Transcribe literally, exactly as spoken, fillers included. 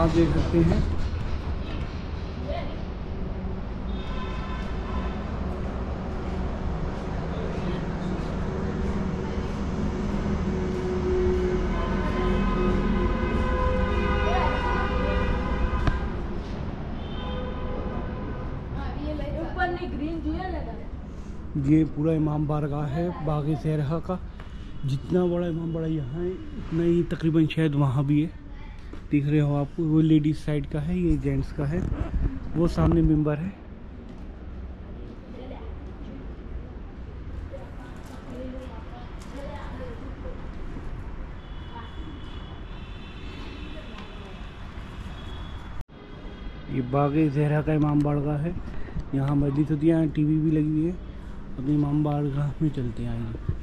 आप देख सकते हैं। ये पूरा इमाम बारगाह है बाग़ ज़हरा का। जितना बड़ा इमाम बाड़ा यहाँ है उतना ही तकरीबन शायद वहाँ भी है। दिख रहे हो आपको, वो लेडीज साइड का है, ये जेंट्स का है। वो सामने मिंबर है। ये बाग़ ज़हरा का इमाम बारगाह है। यहाँ मस्जिद होती है, यहाँ टीवी भी लगी हुई है। अपने इमाम बारगाह में चलते हैं आइए।